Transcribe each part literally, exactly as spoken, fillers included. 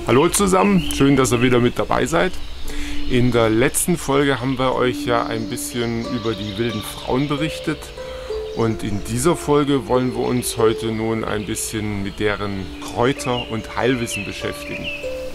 Hallo zusammen, schön, dass ihr wieder mit dabei seid. In der letzten Folge haben wir euch ja ein bisschen über die wilden Frauen berichtet und in dieser Folge wollen wir uns heute nun ein bisschen mit deren Kräuter- und Heilwissen beschäftigen.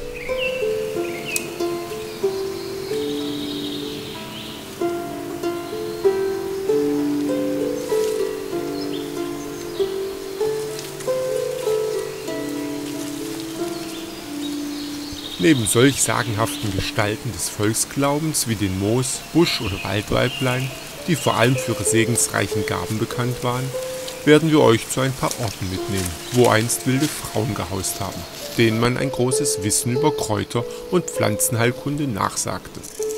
Neben solch sagenhaften Gestalten des Volksglaubens wie den Moos-, Busch- oder Waldweiblein, die vor allem für ihre segensreichen Gaben bekannt waren, werden wir euch zu ein paar Orten mitnehmen, wo einst wilde Frauen gehaust haben, denen man ein großes Wissen über Kräuter- und Pflanzenheilkunde nachsagte.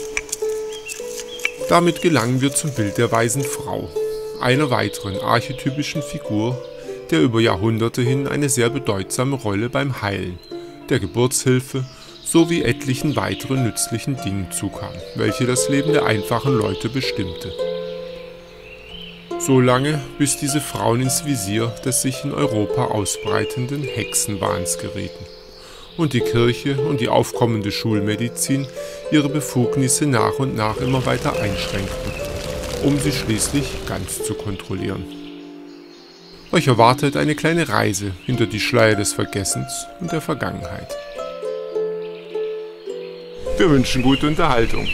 Damit gelangen wir zum Bild der weisen Frau, einer weiteren archetypischen Figur, der über Jahrhunderte hin eine sehr bedeutsame Rolle beim Heilen, der Geburtshilfe sowie etlichen weiteren nützlichen Dingen zukam, welche das Leben der einfachen Leute bestimmte. So lange, bis diese Frauen ins Visier des sich in Europa ausbreitenden Hexenwahns gerieten und die Kirche und die aufkommende Schulmedizin ihre Befugnisse nach und nach immer weiter einschränkten, um sie schließlich ganz zu kontrollieren. Euch erwartet eine kleine Reise hinter die Schleier des Vergessens und der Vergangenheit. Wir wünschen gute Unterhaltung.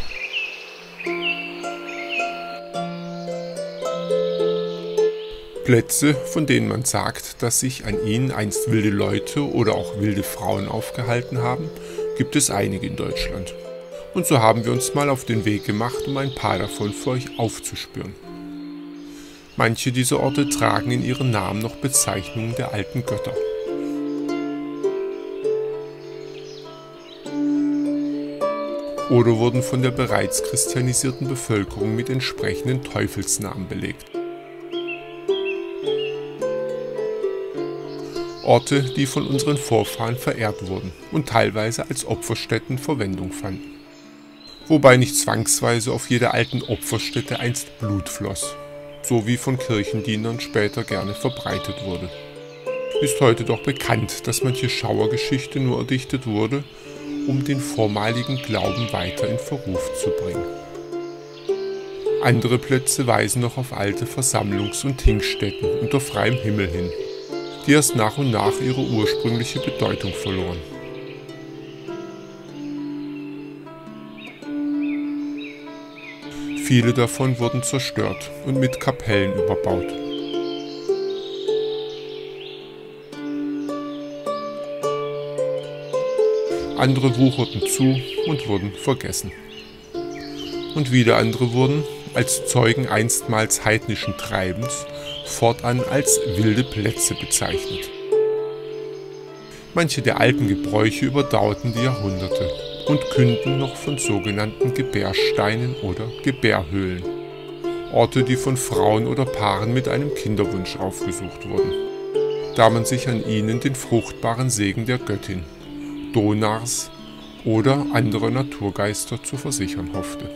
Plätze, von denen man sagt, dass sich an ihnen einst wilde Leute oder auch wilde Frauen aufgehalten haben, gibt es einige in Deutschland. Und so haben wir uns mal auf den Weg gemacht, um ein paar davon für euch aufzuspüren. Manche dieser Orte tragen in ihren Namen noch Bezeichnungen der alten Götter. Oder wurden von der bereits christianisierten Bevölkerung mit entsprechenden Teufelsnamen belegt. Orte, die von unseren Vorfahren verehrt wurden und teilweise als Opferstätten Verwendung fanden. Wobei nicht zwangsweise auf jeder alten Opferstätte einst Blut floss, so wie von Kirchendienern später gerne verbreitet wurde. Ist heute doch bekannt, dass manche Schauergeschichte nur erdichtet wurde, um den vormaligen Glauben weiter in Verruf zu bringen. Andere Plätze weisen noch auf alte Versammlungs- und Hinkstätten unter freiem Himmel hin, die erst nach und nach ihre ursprüngliche Bedeutung verloren. Viele davon wurden zerstört und mit Kapellen überbaut. Andere wucherten zu und wurden vergessen. Und wieder andere wurden, als Zeugen einstmals heidnischen Treibens, fortan als wilde Plätze bezeichnet. Manche der alten Gebräuche überdauerten die Jahrhunderte und künden noch von sogenannten Gebärsteinen oder Gebärhöhlen, Orte, die von Frauen oder Paaren mit einem Kinderwunsch aufgesucht wurden, da man sich an ihnen den fruchtbaren Segen der Göttin, Donars oder anderer Naturgeister zu versichern hoffte.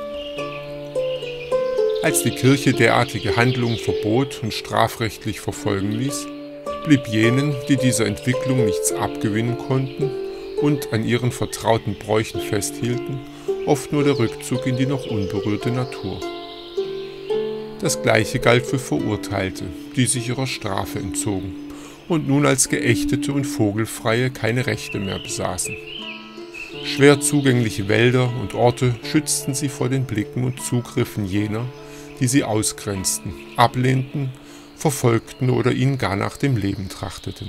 Als die Kirche derartige Handlungen verbot und strafrechtlich verfolgen ließ, blieb jenen, die dieser Entwicklung nichts abgewinnen konnten und an ihren vertrauten Bräuchen festhielten, oft nur der Rückzug in die noch unberührte Natur. Das Gleiche galt für Verurteilte, die sich ihrer Strafe entzogen und nun als Geächtete und Vogelfreie keine Rechte mehr besaßen. Schwer zugängliche Wälder und Orte schützten sie vor den Blicken und Zugriffen jener, die sie ausgrenzten, ablehnten, verfolgten oder ihnen gar nach dem Leben trachteten.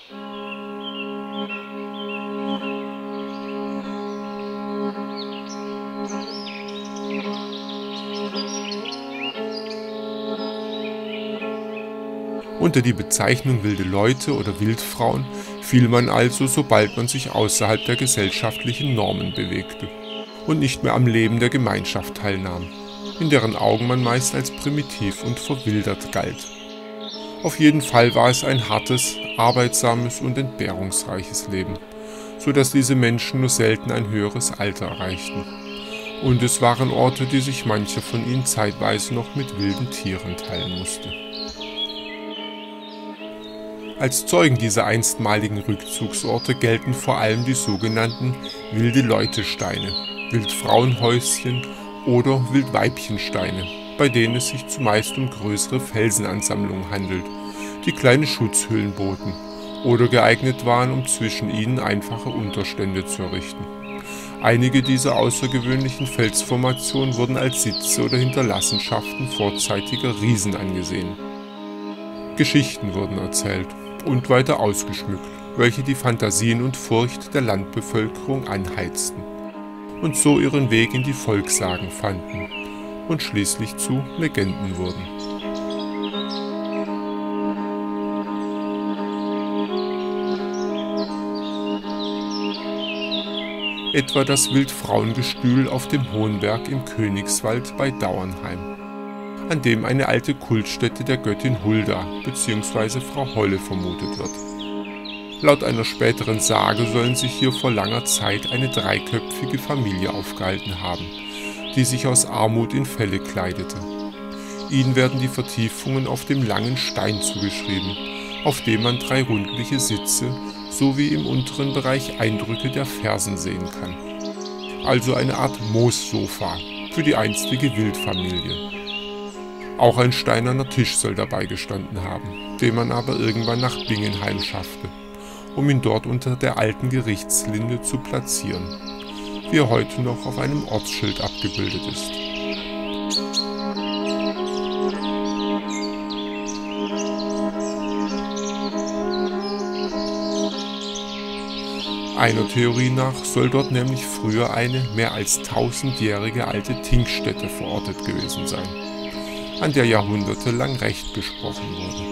Unter die Bezeichnung wilde Leute oder Wildfrauen fiel man also, sobald man sich außerhalb der gesellschaftlichen Normen bewegte und nicht mehr am Leben der Gemeinschaft teilnahm, in deren Augen man meist als primitiv und verwildert galt. Auf jeden Fall war es ein hartes, arbeitsames und entbehrungsreiches Leben, so dass diese Menschen nur selten ein höheres Alter erreichten. Und es waren Orte, die sich mancher von ihnen zeitweise noch mit wilden Tieren teilen musste. Als Zeugen dieser einstmaligen Rückzugsorte gelten vor allem die sogenannten Wilde-Leute-Steine, Wildfrauenhäuschen oder Wildweibchensteine, bei denen es sich zumeist um größere Felsenansammlungen handelt, die kleine Schutzhöhlen boten oder geeignet waren, um zwischen ihnen einfache Unterstände zu errichten. Einige dieser außergewöhnlichen Felsformationen wurden als Sitze oder Hinterlassenschaften vorzeitiger Riesen angesehen. Geschichten wurden erzählt und weiter ausgeschmückt, welche die Fantasien und Furcht der Landbevölkerung anheizten und so ihren Weg in die Volkssagen fanden und schließlich zu Legenden wurden. Etwa das Wildfrauengestühl auf dem Hohenberg im Königswald bei Dauernheim, an dem eine alte Kultstätte der Göttin Hulda bzw. Frau Holle vermutet wird. Laut einer späteren Sage sollen sich hier vor langer Zeit eine dreiköpfige Familie aufgehalten haben, die sich aus Armut in Felle kleidete. Ihnen werden die Vertiefungen auf dem langen Stein zugeschrieben, auf dem man drei rundliche Sitze sowie im unteren Bereich Eindrücke der Fersen sehen kann. Also eine Art Moossofa für die einstige Wildfamilie. Auch ein steinerner Tisch soll dabei gestanden haben, den man aber irgendwann nach Bingenheim schaffte, um ihn dort unter der alten Gerichtslinde zu platzieren, wie er heute noch auf einem Ortsschild abgebildet ist. Einer Theorie nach soll dort nämlich früher eine mehr als tausendjährige alte Tinkstätte verortet gewesen sein, an der jahrhundertelang Recht gesprochen wurde.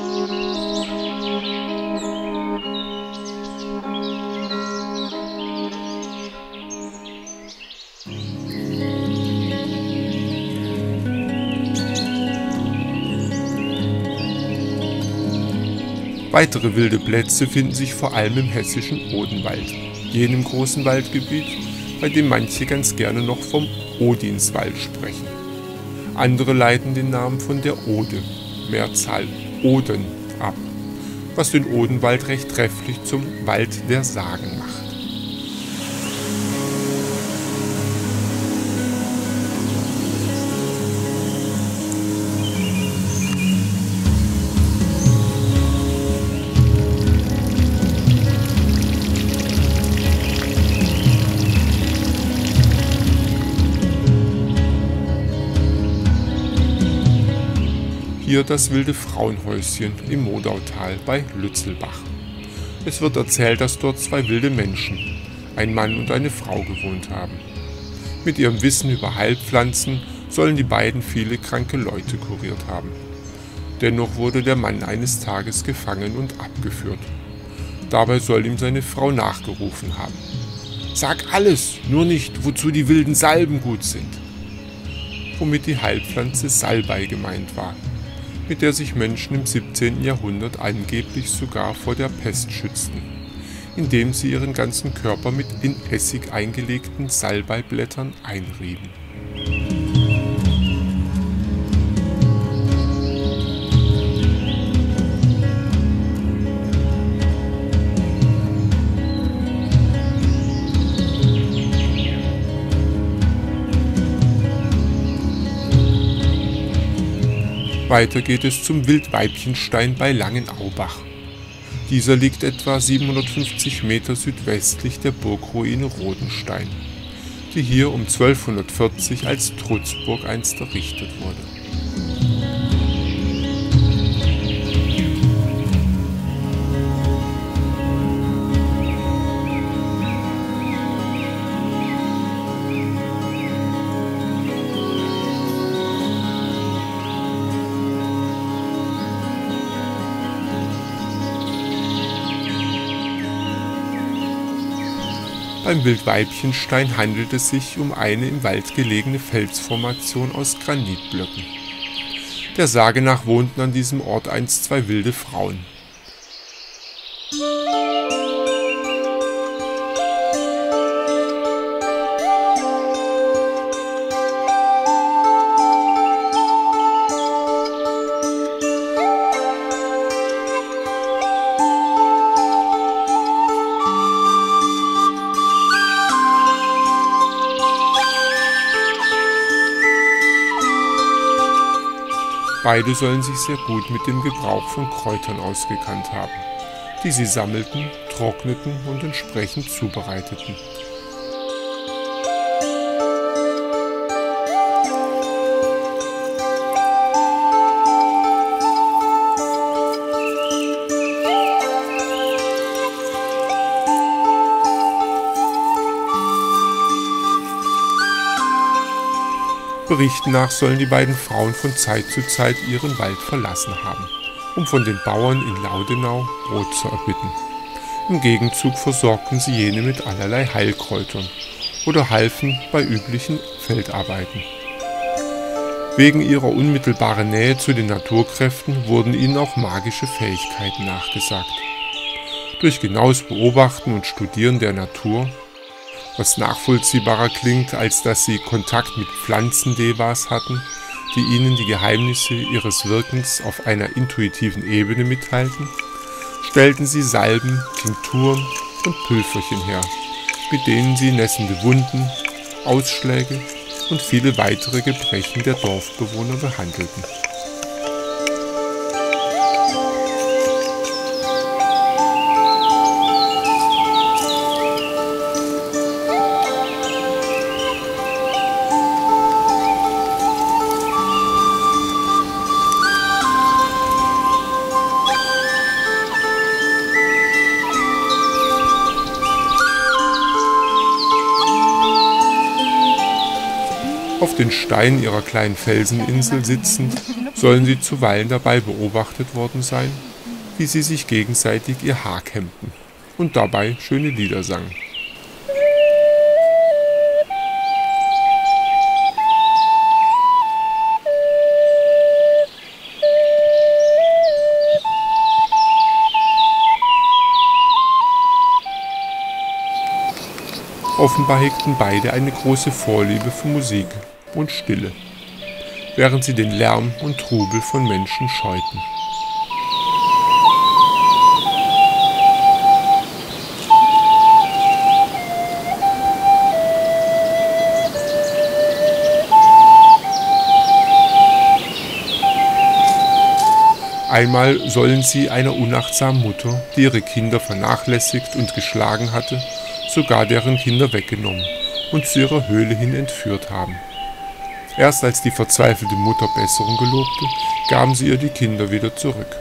Weitere wilde Plätze finden sich vor allem im hessischen Odenwald, jenem großen Waldgebiet, bei dem manche ganz gerne noch vom Odinswald sprechen. Andere leiten den Namen von der Ode, Mehrzahl Oden, ab, was den Odenwald recht trefflich zum Wald der Sagen macht. Hier das wilde Frauenhäuschen im Modautal bei Lützelbach. Es wird erzählt, dass dort zwei wilde Menschen, ein Mann und eine Frau, gewohnt haben. Mit ihrem Wissen über Heilpflanzen sollen die beiden viele kranke Leute kuriert haben. Dennoch wurde der Mann eines Tages gefangen und abgeführt. Dabei soll ihm seine Frau nachgerufen haben: „Sag alles, nur nicht, wozu die wilden Salben gut sind." Womit die Heilpflanze Salbei gemeint war, mit der sich Menschen im siebzehnten Jahrhundert angeblich sogar vor der Pest schützten, indem sie ihren ganzen Körper mit in Essig eingelegten Salbeiblättern einrieben. Weiter geht es zum Wildweibchenstein bei Langenaubach. Dieser liegt etwa siebenhundertfünfzig Meter südwestlich der Burgruine Rodenstein, die hier um zwölfhundertvierzig als Trutzburg einst errichtet wurde. Beim Wildweibchenstein handelt es sich um eine im Wald gelegene Felsformation aus Granitblöcken. Der Sage nach wohnten an diesem Ort einst zwei wilde Frauen. Beide sollen sich sehr gut mit dem Gebrauch von Kräutern ausgekannt haben, die sie sammelten, trockneten und entsprechend zubereiteten. Berichten nach sollen die beiden Frauen von Zeit zu Zeit ihren Wald verlassen haben, um von den Bauern in Laudenau Brot zu erbitten. Im Gegenzug versorgten sie jene mit allerlei Heilkräutern oder halfen bei üblichen Feldarbeiten. Wegen ihrer unmittelbaren Nähe zu den Naturkräften wurden ihnen auch magische Fähigkeiten nachgesagt. Durch genaues Beobachten und Studieren der Natur, was nachvollziehbarer klingt, als dass sie Kontakt mit Pflanzendevas hatten, die ihnen die Geheimnisse ihres Wirkens auf einer intuitiven Ebene mitteilten, stellten sie Salben, Tinkturen und Pülverchen her, mit denen sie nässende Wunden, Ausschläge und viele weitere Gebrechen der Dorfbewohner behandelten. Auf den Steinen ihrer kleinen Felseninsel sitzend, sollen sie zuweilen dabei beobachtet worden sein, wie sie sich gegenseitig ihr Haar kämmten und dabei schöne Lieder sangen. Offenbar hegten beide eine große Vorliebe für Musik und Stille, während sie den Lärm und Trubel von Menschen scheuten. Einmal sollen sie einer unachtsamen Mutter, die ihre Kinder vernachlässigt und geschlagen hatte, sogar deren Kinder weggenommen und zu ihrer Höhle hin entführt haben. Erst als die verzweifelte Mutter Besserung gelobte, gaben sie ihr die Kinder wieder zurück.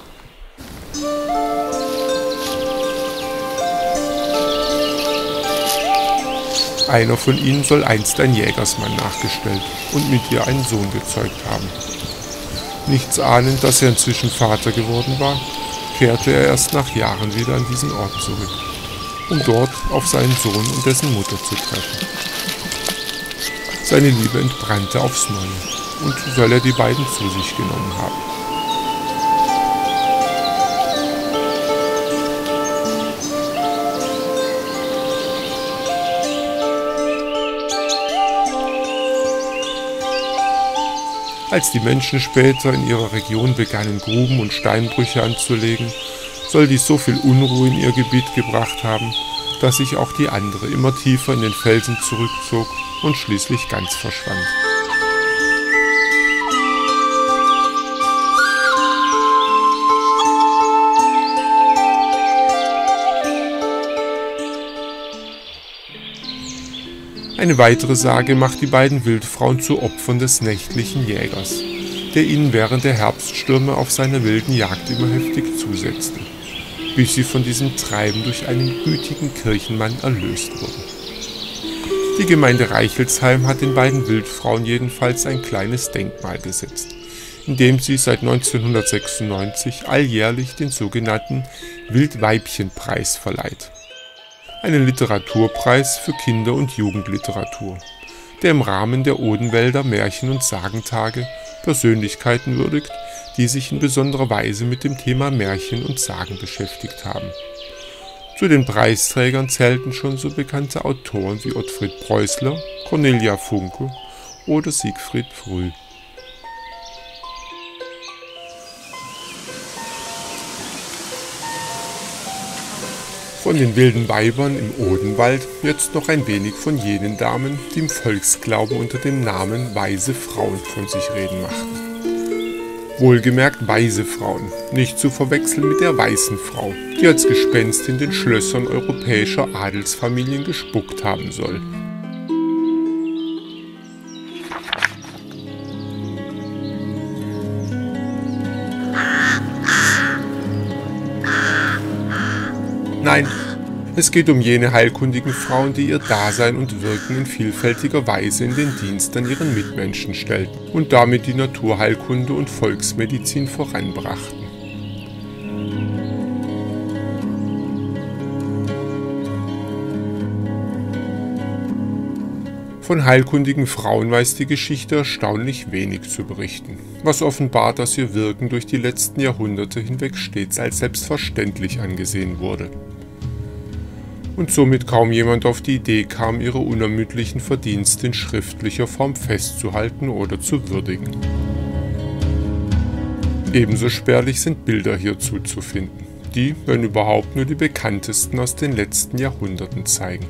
Einer von ihnen soll einst ein Jägersmann nachgestellt und mit ihr einen Sohn gezeugt haben. Nichts ahnend, dass er inzwischen Vater geworden war, kehrte er erst nach Jahren wieder an diesen Ort zurück, um dort auf seinen Sohn und dessen Mutter zu treffen. Seine Liebe entbrannte aufs Neue, und soll er die beiden zu sich genommen haben. Als die Menschen später in ihrer Region begannen, Gruben und Steinbrüche anzulegen, soll dies so viel Unruhe in ihr Gebiet gebracht haben, dass sich auch die andere immer tiefer in den Felsen zurückzog und schließlich ganz verschwand. Eine weitere Sage macht die beiden Wildfrauen zu Opfern des nächtlichen Jägers, der ihnen während der Herbststürme auf seiner wilden Jagd immer heftig zusetzte, bis sie von diesem Treiben durch einen gütigen Kirchenmann erlöst wurden. Die Gemeinde Reichelsheim hat den beiden Wildfrauen jedenfalls ein kleines Denkmal gesetzt, indem sie seit neunzehnhundertsechsundneunzig alljährlich den sogenannten Wildweibchenpreis verleiht. Einen Literaturpreis für Kinder- und Jugendliteratur, der im Rahmen der Odenwälder Märchen- und Sagentage Persönlichkeiten würdigt, die sich in besonderer Weise mit dem Thema Märchen und Sagen beschäftigt haben. Zu den Preisträgern zählten schon so bekannte Autoren wie Ottfried Preußler, Cornelia Funke oder Siegfried Früh. Von den wilden Weibern im Odenwald jetzt noch ein wenig von jenen Damen, die im Volksglauben unter dem Namen Weise Frauen von sich reden machten. Wohlgemerkt weise Frauen, nicht zu verwechseln mit der weißen Frau, die als Gespenst in den Schlössern europäischer Adelsfamilien gespuckt haben soll. Nein, es geht um jene heilkundigen Frauen, die ihr Dasein und Wirken in vielfältiger Weise in den Dienst an ihren Mitmenschen stellten und damit die Naturheilkunde und Volksmedizin voranbrachten. Von heilkundigen Frauen weiß die Geschichte erstaunlich wenig zu berichten, was offenbart, dass ihr Wirken durch die letzten Jahrhunderte hinweg stets als selbstverständlich angesehen wurde. Und somit kaum jemand auf die Idee kam, ihre unermüdlichen Verdienste in schriftlicher Form festzuhalten oder zu würdigen. Ebenso spärlich sind Bilder hierzu zu finden, die, wenn überhaupt, nur die bekanntesten aus den letzten Jahrhunderten zeigen.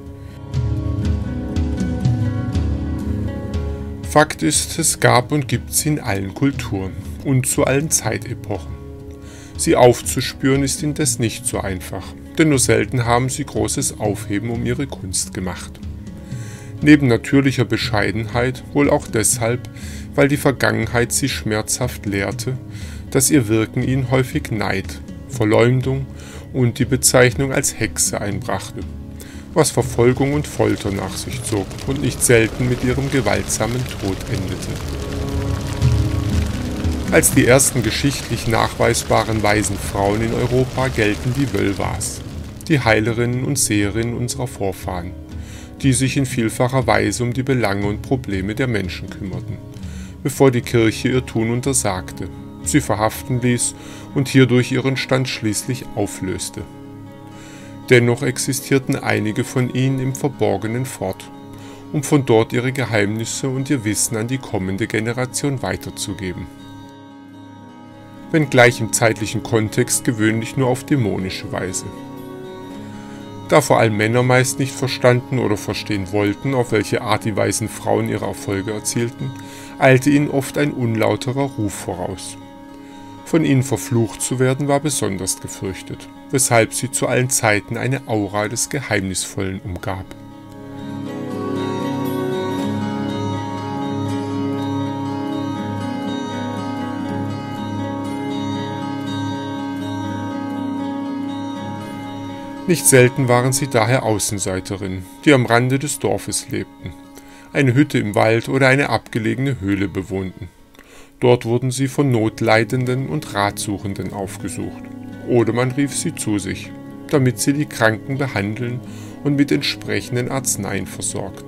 Fakt ist, es gab und gibt sie in allen Kulturen und zu allen Zeitepochen. Sie aufzuspüren ist indes nicht so einfach, denn nur selten haben sie großes Aufheben um ihre Kunst gemacht. Neben natürlicher Bescheidenheit wohl auch deshalb, weil die Vergangenheit sie schmerzhaft lehrte, dass ihr Wirken ihnen häufig Neid, Verleumdung und die Bezeichnung als Hexe einbrachte, was Verfolgung und Folter nach sich zog und nicht selten mit ihrem gewaltsamen Tod endete. Als die ersten geschichtlich nachweisbaren weisen Frauen in Europa gelten die Völvas, die Heilerinnen und Seherinnen unserer Vorfahren, die sich in vielfacher Weise um die Belange und Probleme der Menschen kümmerten, bevor die Kirche ihr Tun untersagte, sie verhaften ließ und hierdurch ihren Stand schließlich auflöste. Dennoch existierten einige von ihnen im Verborgenen fort, um von dort ihre Geheimnisse und ihr Wissen an die kommende Generation weiterzugeben. Wenngleich im zeitlichen Kontext gewöhnlich nur auf dämonische Weise. Da vor allem Männer meist nicht verstanden oder verstehen wollten, auf welche Art die weisen Frauen ihre Erfolge erzielten, eilte ihnen oft ein unlauterer Ruf voraus. Von ihnen verflucht zu werden war besonders gefürchtet, weshalb sie zu allen Zeiten eine Aura des Geheimnisvollen umgab. Nicht selten waren sie daher Außenseiterinnen, die am Rande des Dorfes lebten, eine Hütte im Wald oder eine abgelegene Höhle bewohnten. Dort wurden sie von Notleidenden und Ratsuchenden aufgesucht, oder man rief sie zu sich, damit sie die Kranken behandeln und mit entsprechenden Arzneien versorgten.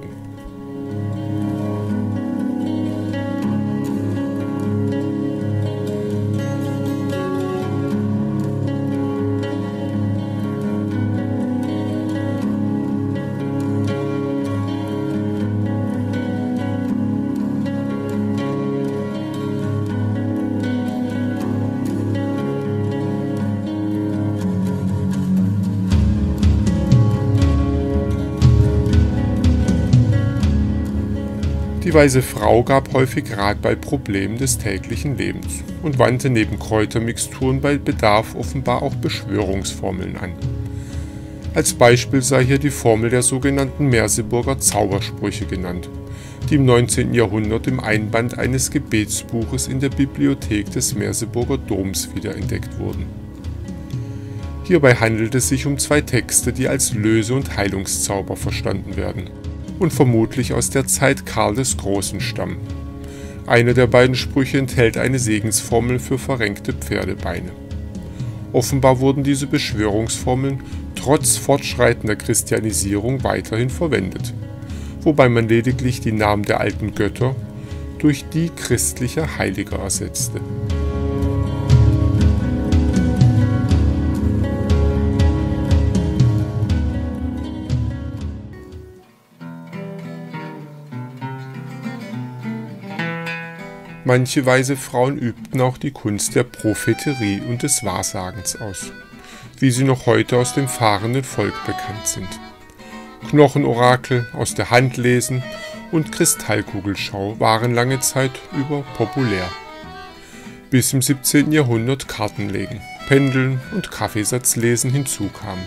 Die weise Frau gab häufig Rat bei Problemen des täglichen Lebens und wandte neben Kräutermixturen bei Bedarf offenbar auch Beschwörungsformeln an. Als Beispiel sei hier die Formel der sogenannten Merseburger Zaubersprüche genannt, die im neunzehnten Jahrhundert im Einband eines Gebetsbuches in der Bibliothek des Merseburger Doms wiederentdeckt wurden. Hierbei handelt es sich um zwei Texte, die als Löse- und Heilungszauber verstanden werden und vermutlich aus der Zeit Karl des Großen stammen. Einer der beiden Sprüche enthält eine Segensformel für verrenkte Pferdebeine. Offenbar wurden diese Beschwörungsformeln trotz fortschreitender Christianisierung weiterhin verwendet, wobei man lediglich die Namen der alten Götter durch die christlicher Heiliger ersetzte. Manche weise Frauen übten auch die Kunst der Propheterie und des Wahrsagens aus, wie sie noch heute aus dem fahrenden Volk bekannt sind. Knochenorakel, aus der Hand lesen und Kristallkugelschau waren lange Zeit über populär. bis im siebzehnten Jahrhundert Kartenlegen, Pendeln und Kaffeesatzlesen hinzukamen.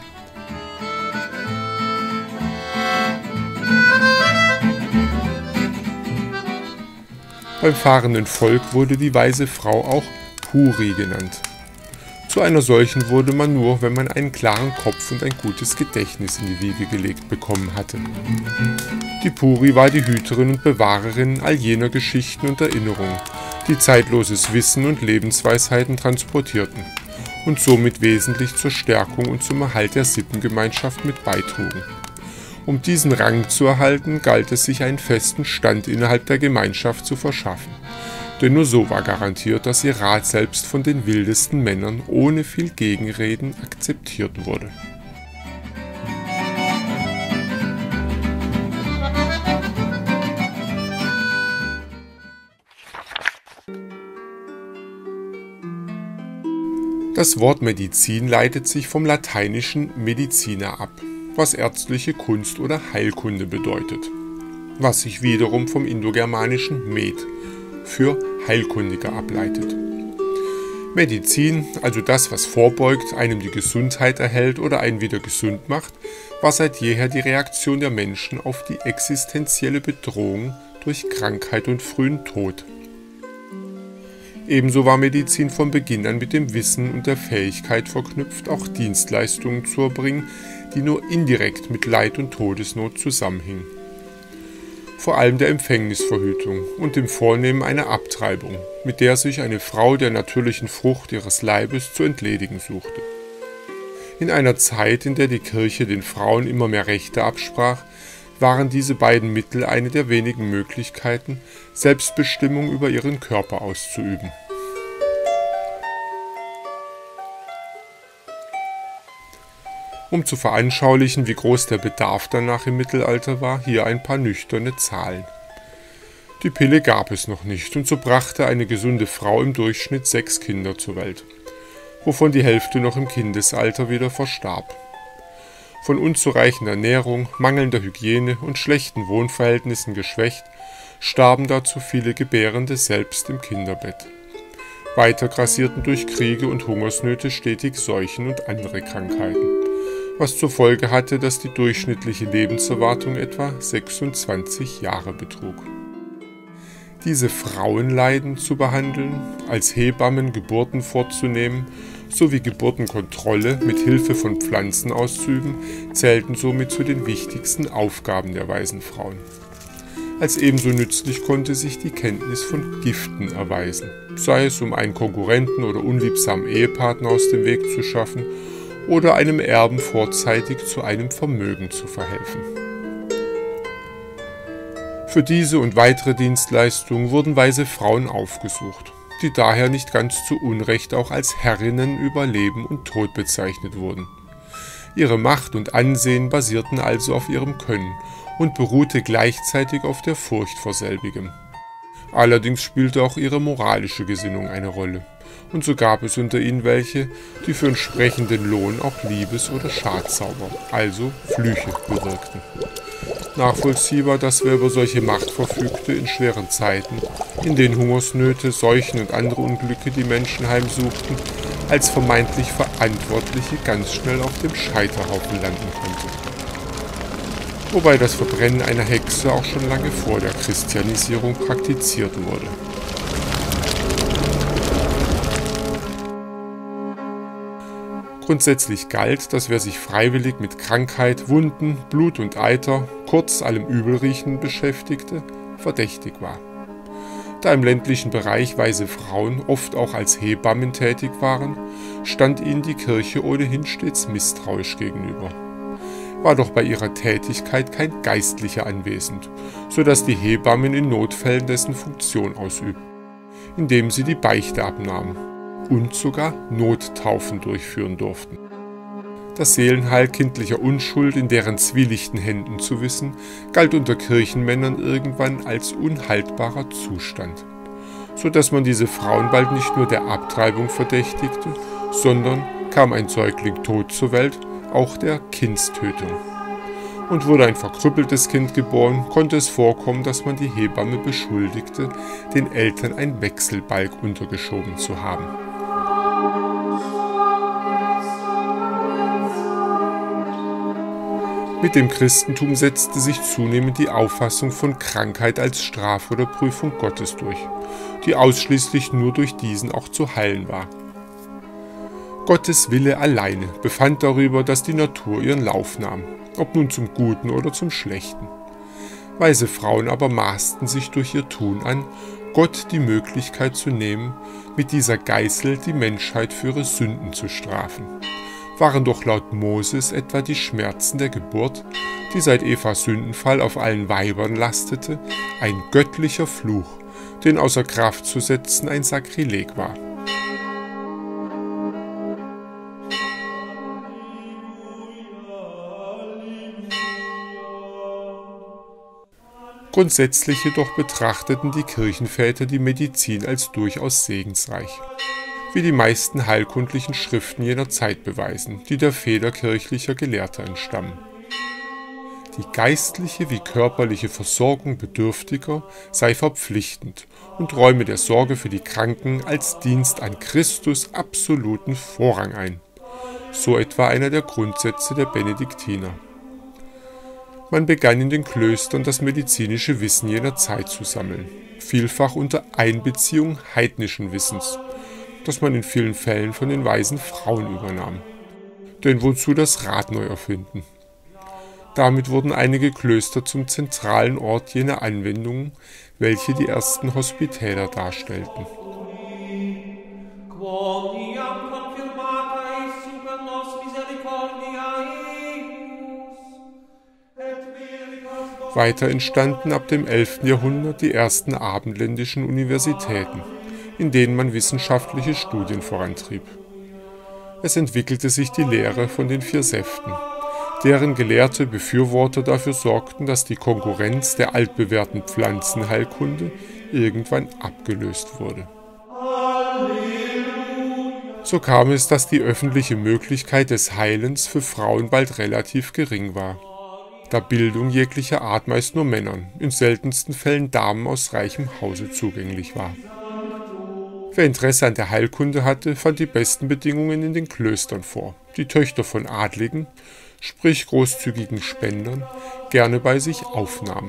Beim fahrenden Volk wurde die weise Frau auch Puri genannt. Zu einer solchen wurde man nur, wenn man einen klaren Kopf und ein gutes Gedächtnis in die Wiege gelegt bekommen hatte. Die Puri war die Hüterin und Bewahrerin all jener Geschichten und Erinnerungen, die zeitloses Wissen und Lebensweisheiten transportierten und somit wesentlich zur Stärkung und zum Erhalt der Sippengemeinschaft mit beitrugen. Um diesen Rang zu erhalten, galt es, sich einen festen Stand innerhalb der Gemeinschaft zu verschaffen. Denn nur so war garantiert, dass ihr Rat selbst von den wildesten Männern ohne viel Gegenreden akzeptiert wurde. Das Wort Medizin leitet sich vom lateinischen medicina ab, was ärztliche Kunst oder Heilkunde bedeutet, was sich wiederum vom indogermanischen med für Heilkundiger ableitet. Medizin, also das, was vorbeugt, einem die Gesundheit erhält oder einen wieder gesund macht, war seit jeher die Reaktion der Menschen auf die existenzielle Bedrohung durch Krankheit und frühen Tod. Ebenso war Medizin von Beginn an mit dem Wissen und der Fähigkeit verknüpft, auch Dienstleistungen zu erbringen, die nur indirekt mit Leid und Todesnot zusammenhingen. Vor allem der Empfängnisverhütung und dem Vornehmen einer Abtreibung, mit der sich eine Frau der natürlichen Frucht ihres Leibes zu entledigen suchte. In einer Zeit, in der die Kirche den Frauen immer mehr Rechte absprach, waren diese beiden Mittel eine der wenigen Möglichkeiten, Selbstbestimmung über ihren Körper auszuüben. Um zu veranschaulichen, wie groß der Bedarf danach im Mittelalter war, hier ein paar nüchterne Zahlen. Die Pille gab es noch nicht und so brachte eine gesunde Frau im Durchschnitt sechs Kinder zur Welt, wovon die Hälfte noch im Kindesalter wieder verstarb. Von unzureichender Ernährung, mangelnder Hygiene und schlechten Wohnverhältnissen geschwächt, starben dazu viele Gebärende selbst im Kinderbett. Weiter grassierten durch Kriege und Hungersnöte stetig Seuchen und andere Krankheiten, was zur Folge hatte, dass die durchschnittliche Lebenserwartung etwa sechsundzwanzig Jahre betrug. Diese Frauenleiden zu behandeln, als Hebammen Geburten vorzunehmen, sowie Geburtenkontrolle mit Hilfe von Pflanzen auszuüben, zählten somit zu den wichtigsten Aufgaben der weisen Frauen. Als ebenso nützlich konnte sich die Kenntnis von Giften erweisen, sei es um einen Konkurrenten oder unliebsamen Ehepartner aus dem Weg zu schaffen oder einem Erben vorzeitig zu einem Vermögen zu verhelfen. Für diese und weitere Dienstleistungen wurden weise Frauen aufgesucht, die daher nicht ganz zu Unrecht auch als Herrinnen über Leben und Tod bezeichnet wurden. Ihre Macht und Ansehen basierten also auf ihrem Können und beruhte gleichzeitig auf der Furcht vor selbigem. Allerdings spielte auch ihre moralische Gesinnung eine Rolle, und so gab es unter ihnen welche, die für entsprechenden Lohn auch Liebes- oder Schadzauber, also Flüche, bewirkten. Nachvollziehbar, dass wer über solche Macht verfügte in schweren Zeiten, in denen Hungersnöte, Seuchen und andere Unglücke die Menschen heimsuchten, als vermeintlich Verantwortliche ganz schnell auf dem Scheiterhaufen landen konnte. Wobei das Verbrennen einer Hexe auch schon lange vor der Christianisierung praktiziert wurde. Grundsätzlich galt, dass wer sich freiwillig mit Krankheit, Wunden, Blut und Eiter, kurz allem Übelriechen beschäftigte, verdächtig war. Da im ländlichen Bereich weise Frauen oft auch als Hebammen tätig waren, stand ihnen die Kirche ohnehin stets misstrauisch gegenüber. War doch bei ihrer Tätigkeit kein Geistlicher anwesend, so dass die Hebammen in Notfällen dessen Funktion ausübten, indem sie die Beichte abnahmen und sogar Nottaufen durchführen durften. Das Seelenheil kindlicher Unschuld in deren zwielichten Händen zu wissen, galt unter Kirchenmännern irgendwann als unhaltbarer Zustand, so dass man diese Frauen bald nicht nur der Abtreibung verdächtigte, sondern, kam ein Säugling tot zur Welt, auch der Kindstötung. Und wurde ein verkrüppeltes Kind geboren, konnte es vorkommen, dass man die Hebamme beschuldigte, den Eltern ein Wechselbalg untergeschoben zu haben. Mit dem Christentum setzte sich zunehmend die Auffassung von Krankheit als Strafe oder Prüfung Gottes durch, die ausschließlich nur durch diesen auch zu heilen war. Gottes Wille alleine befand darüber, dass die Natur ihren Lauf nahm, ob nun zum Guten oder zum Schlechten. Weise Frauen aber maßten sich durch ihr Tun an, Gott die Möglichkeit zu nehmen, mit dieser Geißel die Menschheit für ihre Sünden zu strafen. Waren doch laut Moses etwa die Schmerzen der Geburt, die seit Evas Sündenfall auf allen Weibern lastete, ein göttlicher Fluch, den außer Kraft zu setzen ein Sakrileg war. Grundsätzlich jedoch betrachteten die Kirchenväter die Medizin als durchaus segensreich, wie die meisten heilkundlichen Schriften jener Zeit beweisen, die der Feder kirchlicher Gelehrter entstammen. Die geistliche wie körperliche Versorgung Bedürftiger sei verpflichtend und räume der Sorge für die Kranken als Dienst an Christus absoluten Vorrang ein. So etwa einer der Grundsätze der Benediktiner. Man begann in den Klöstern das medizinische Wissen jener Zeit zu sammeln, vielfach unter Einbeziehung heidnischen Wissens, das man in vielen Fällen von den weisen Frauen übernahm. Denn wozu das Rad neu erfinden? Damit wurden einige Klöster zum zentralen Ort jener Anwendungen, welche die ersten Hospitäler darstellten. Weiter entstanden ab dem elften Jahrhundert die ersten abendländischen Universitäten, in denen man wissenschaftliche Studien vorantrieb. Es entwickelte sich die Lehre von den vier Säften, deren gelehrte Befürworter dafür sorgten, dass die Konkurrenz der altbewährten Pflanzenheilkunde irgendwann abgelöst wurde. So kam es, dass die öffentliche Möglichkeit des Heilens für Frauen bald relativ gering war, da Bildung jeglicher Art meist nur Männern, in seltensten Fällen Damen aus reichem Hause zugänglich war. Wer Interesse an der Heilkunde hatte, fand die besten Bedingungen in den Klöstern vor, die Töchter von Adligen, sprich großzügigen Spendern, gerne bei sich aufnahmen.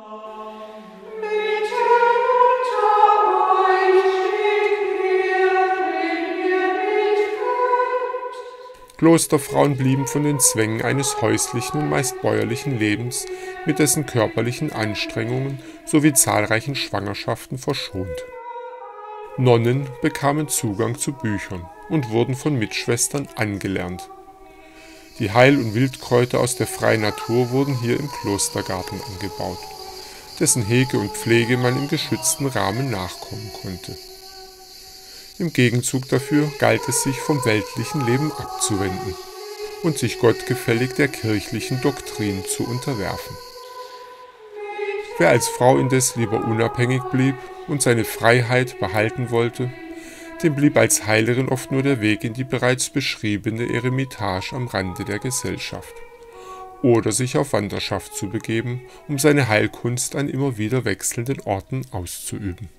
Klosterfrauen blieben von den Zwängen eines häuslichen und meist bäuerlichen Lebens mit dessen körperlichen Anstrengungen sowie zahlreichen Schwangerschaften verschont. Nonnen bekamen Zugang zu Büchern und wurden von Mitschwestern angelernt. Die Heil- und Wildkräuter aus der freien Natur wurden hier im Klostergarten angebaut, dessen Hege und Pflege man im geschützten Rahmen nachkommen konnte. Im Gegenzug dafür galt es sich vom weltlichen Leben abzuwenden und sich gottgefällig der kirchlichen Doktrin zu unterwerfen. Wer als Frau indes lieber unabhängig blieb und seine Freiheit behalten wollte, dem blieb als Heilerin oft nur der Weg in die bereits beschriebene Eremitage am Rande der Gesellschaft oder sich auf Wanderschaft zu begeben, um seine Heilkunst an immer wieder wechselnden Orten auszuüben.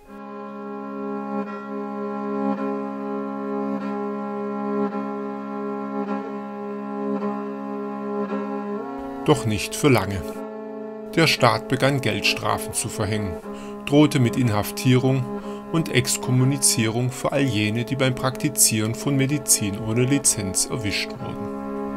Doch nicht für lange. Der Staat begann Geldstrafen zu verhängen, drohte mit Inhaftierung und Exkommunizierung für all jene, die beim Praktizieren von Medizin ohne Lizenz erwischt wurden.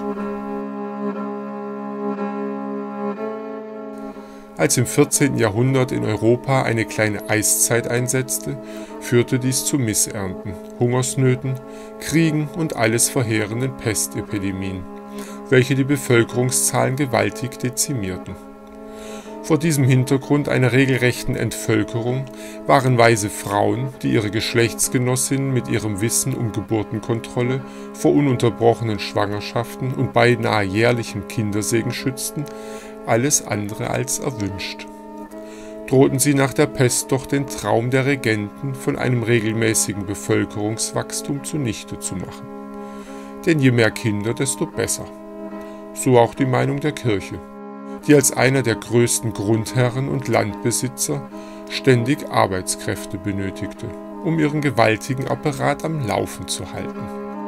Als im vierzehnten Jahrhundert in Europa eine kleine Eiszeit einsetzte, führte dies zu Missernten, Hungersnöten, Kriegen und alles verheerenden Pestepidemien, welche die Bevölkerungszahlen gewaltig dezimierten. Vor diesem Hintergrund einer regelrechten Entvölkerung waren weise Frauen, die ihre Geschlechtsgenossinnen mit ihrem Wissen um Geburtenkontrolle vor ununterbrochenen Schwangerschaften und beinahe jährlichem Kindersegen schützten, alles andere als erwünscht. Drohten sie nach der Pest doch den Traum der Regenten von einem regelmäßigen Bevölkerungswachstum zunichte zu machen. Denn je mehr Kinder, desto besser. so auch die Meinung der Kirche, die als einer der größten Grundherren und Landbesitzer ständig Arbeitskräfte benötigte, um ihren gewaltigen Apparat am Laufen zu halten.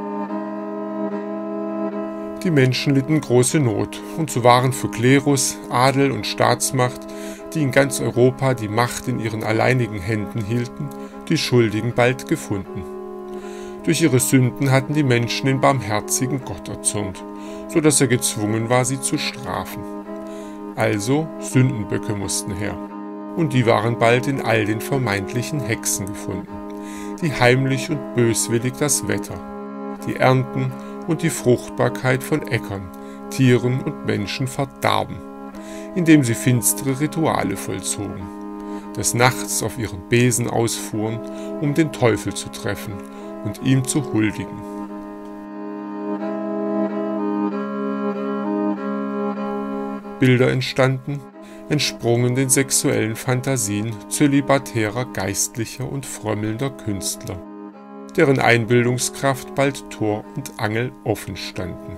Die Menschen litten große Not, und so waren für Klerus, Adel und Staatsmacht, die in ganz Europa die Macht in ihren alleinigen Händen hielten, die Schuldigen bald gefunden. Durch ihre Sünden hatten die Menschen den barmherzigen Gott erzürnt, so dass er gezwungen war, sie zu strafen. Also Sündenböcke mussten her, und die waren bald in all den vermeintlichen Hexen gefunden, die heimlich und böswillig das Wetter, die Ernten und die Fruchtbarkeit von Äckern, Tieren und Menschen verdarben, indem sie finstere Rituale vollzogen, des Nachts auf ihren Besen ausfuhren, um den Teufel zu treffen und ihm zu huldigen. Bilder entstanden, entsprungen den sexuellen Fantasien zölibatärer Geistlicher und frömmelnder Künstler, deren Einbildungskraft bald Tor und Angel offen standen.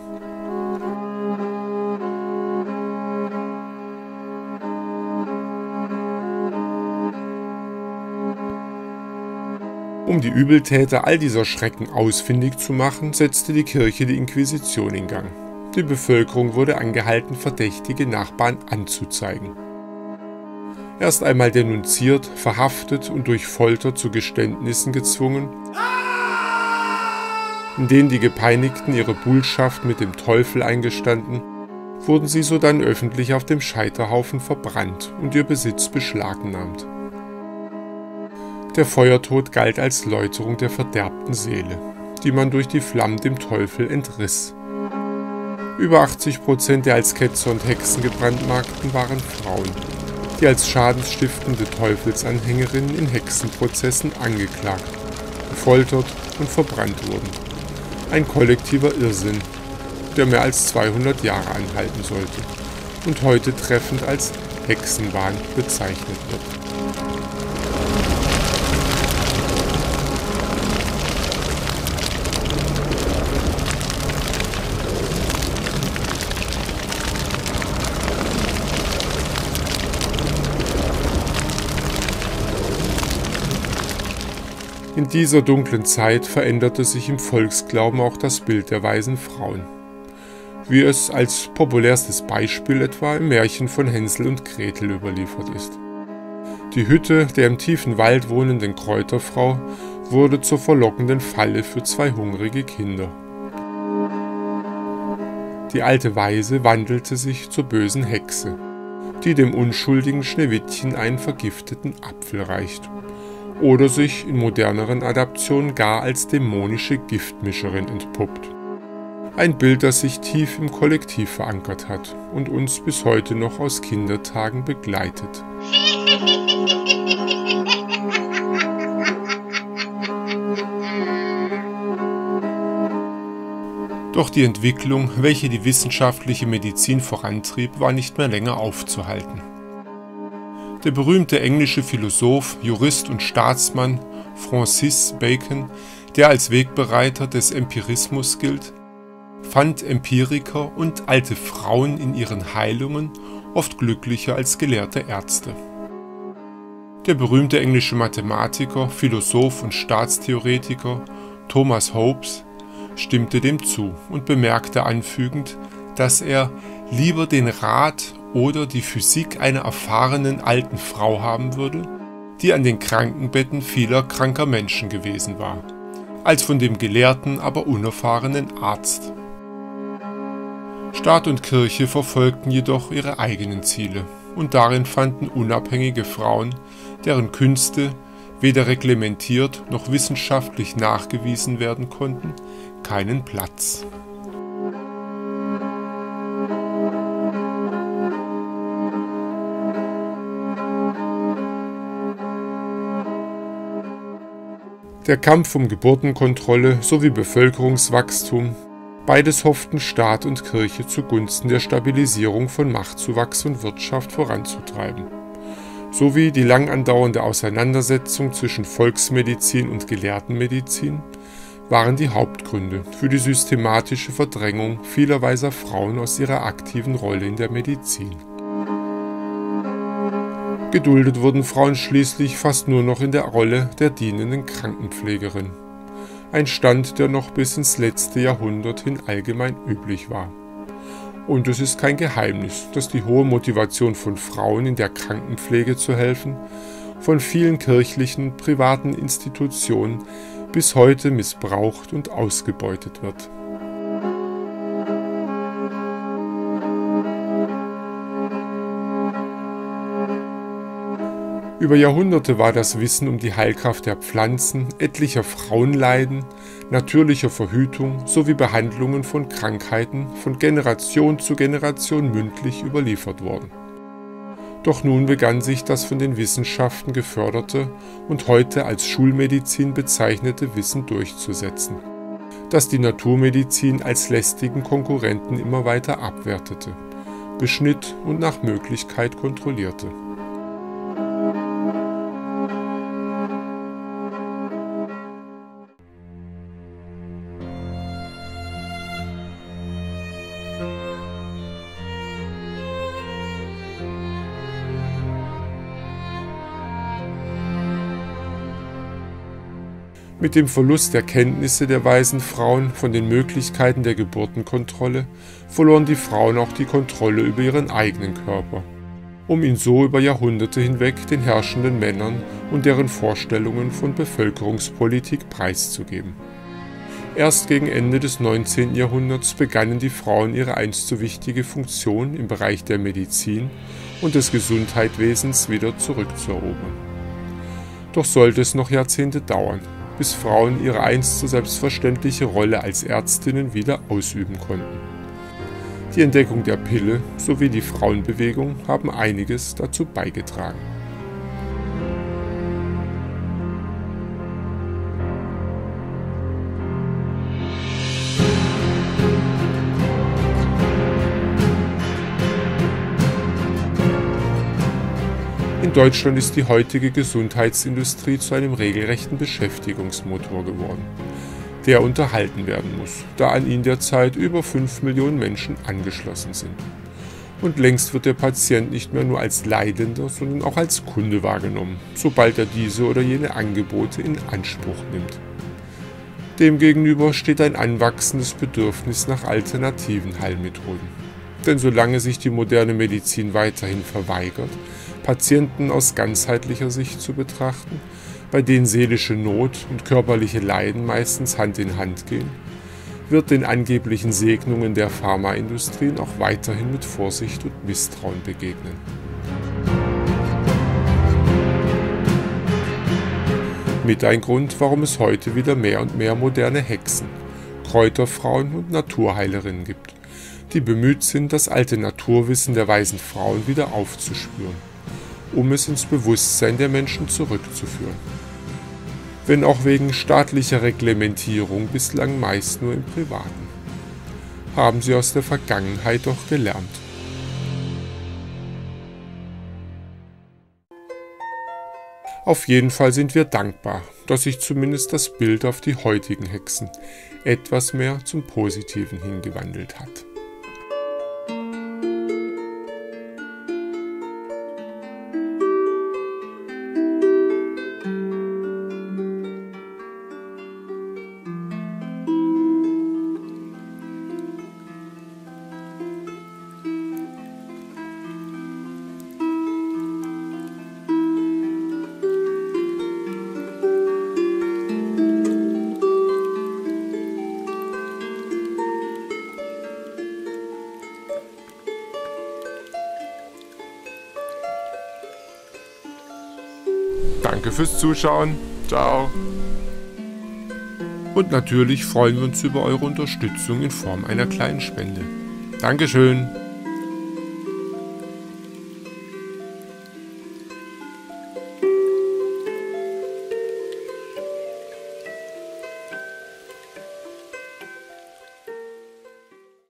Um die Übeltäter all dieser Schrecken ausfindig zu machen, setzte die Kirche die Inquisition in Gang. Die Bevölkerung wurde angehalten, verdächtige Nachbarn anzuzeigen. Erst einmal denunziert, verhaftet und durch Folter zu Geständnissen gezwungen, in denen die Gepeinigten ihre Buhlschaft mit dem Teufel eingestanden, wurden sie sodann öffentlich auf dem Scheiterhaufen verbrannt und ihr Besitz beschlagnahmt. Der Feuertod galt als Läuterung der verderbten Seele, die man durch die Flammen dem Teufel entriss. Über achtzig Prozent der als Ketzer und Hexen gebrandmarkten waren Frauen, die als schadensstiftende Teufelsanhängerinnen in Hexenprozessen angeklagt, gefoltert und verbrannt wurden. Ein kollektiver Irrsinn, der mehr als zweihundert Jahre anhalten sollte und heute treffend als Hexenwahn bezeichnet wird. In dieser dunklen Zeit veränderte sich im Volksglauben auch das Bild der weisen Frauen, wie es als populärstes Beispiel etwa im Märchen von Hänsel und Gretel überliefert ist. Die Hütte der im tiefen Wald wohnenden Kräuterfrau wurde zur verlockenden Falle für zwei hungrige Kinder. Die alte Waise wandelte sich zur bösen Hexe, die dem unschuldigen Schneewittchen einen vergifteten Apfel reicht. Oder sich in moderneren Adaptionen gar als dämonische Giftmischerin entpuppt. Ein Bild, das sich tief im Kollektiv verankert hat und uns bis heute noch aus Kindertagen begleitet. Doch die Entwicklung, welche die wissenschaftliche Medizin vorantrieb, war nicht mehr länger aufzuhalten. Der berühmte englische Philosoph, Jurist und Staatsmann Francis Bacon, der als Wegbereiter des Empirismus gilt, fand Empiriker und alte Frauen in ihren Heilungen oft glücklicher als gelehrte Ärzte. Der berühmte englische Mathematiker, Philosoph und Staatstheoretiker Thomas Hobbes stimmte dem zu und bemerkte anfügend, dass er lieber den Rat oder die Physik einer erfahrenen alten Frau haben würde, die an den Krankenbetten vieler kranker Menschen gewesen war, als von dem gelehrten, aber unerfahrenen Arzt. Staat und Kirche verfolgten jedoch ihre eigenen Ziele, und darin fanden unabhängige Frauen, deren Künste weder reglementiert noch wissenschaftlich nachgewiesen werden konnten, keinen Platz. Der Kampf um Geburtenkontrolle sowie Bevölkerungswachstum, beides hofften Staat und Kirche zugunsten der Stabilisierung von Machtzuwachs und Wirtschaft voranzutreiben, sowie die lang andauernde Auseinandersetzung zwischen Volksmedizin und Gelehrtenmedizin waren die Hauptgründe für die systematische Verdrängung vieler weiser Frauen aus ihrer aktiven Rolle in der Medizin. Geduldet wurden Frauen schließlich fast nur noch in der Rolle der dienenden Krankenpflegerin. Ein Stand, der noch bis ins letzte Jahrhundert hin allgemein üblich war. Und es ist kein Geheimnis, dass die hohe Motivation von Frauen in der Krankenpflege zu helfen, von vielen kirchlichen und privaten Institutionen bis heute missbraucht und ausgebeutet wird. Über Jahrhunderte war das Wissen um die Heilkraft der Pflanzen, etlicher Frauenleiden, natürlicher Verhütung sowie Behandlungen von Krankheiten von Generation zu Generation mündlich überliefert worden. Doch nun begann sich das von den Wissenschaften geförderte und heute als Schulmedizin bezeichnete Wissen durchzusetzen, das die Naturmedizin als lästigen Konkurrenten immer weiter abwertete, beschnitt und nach Möglichkeit kontrollierte. Mit dem Verlust der Kenntnisse der weisen Frauen von den Möglichkeiten der Geburtenkontrolle verloren die Frauen auch die Kontrolle über ihren eigenen Körper, um ihn so über Jahrhunderte hinweg den herrschenden Männern und deren Vorstellungen von Bevölkerungspolitik preiszugeben. Erst gegen Ende des neunzehnten Jahrhunderts begannen die Frauen ihre einst so wichtige Funktion im Bereich der Medizin und des Gesundheitswesens wieder zurückzuerobern. Doch sollte es noch Jahrzehnte dauern, bis Frauen ihre einst so selbstverständliche Rolle als Ärztinnen wieder ausüben konnten. Die Entdeckung der Pille sowie die Frauenbewegung haben einiges dazu beigetragen. In Deutschland ist die heutige Gesundheitsindustrie zu einem regelrechten Beschäftigungsmotor geworden, der unterhalten werden muss, da an ihn derzeit über fünf Millionen Menschen angeschlossen sind. Und längst wird der Patient nicht mehr nur als Leidender, sondern auch als Kunde wahrgenommen, sobald er diese oder jene Angebote in Anspruch nimmt. Demgegenüber steht ein anwachsendes Bedürfnis nach alternativen Heilmethoden. Denn solange sich die moderne Medizin weiterhin verweigert, Patienten aus ganzheitlicher Sicht zu betrachten, bei denen seelische Not und körperliche Leiden meistens Hand in Hand gehen, wird den angeblichen Segnungen der Pharmaindustrien auch weiterhin mit Vorsicht und Misstrauen begegnen. Mit ein Grund, warum es heute wieder mehr und mehr moderne Hexen, Kräuterfrauen und Naturheilerinnen gibt, die bemüht sind, das alte Naturwissen der weisen Frauen wieder aufzuspüren, um es ins Bewusstsein der Menschen zurückzuführen. Wenn auch wegen staatlicher Reglementierung bislang meist nur im Privaten. Haben sie aus der Vergangenheit doch gelernt. Auf jeden Fall sind wir dankbar, dass sich zumindest das Bild auf die heutigen Hexen etwas mehr zum Positiven hingewandelt hat. Danke fürs Zuschauen. Ciao. Und natürlich freuen wir uns über eure Unterstützung in Form einer kleinen Spende. Dankeschön.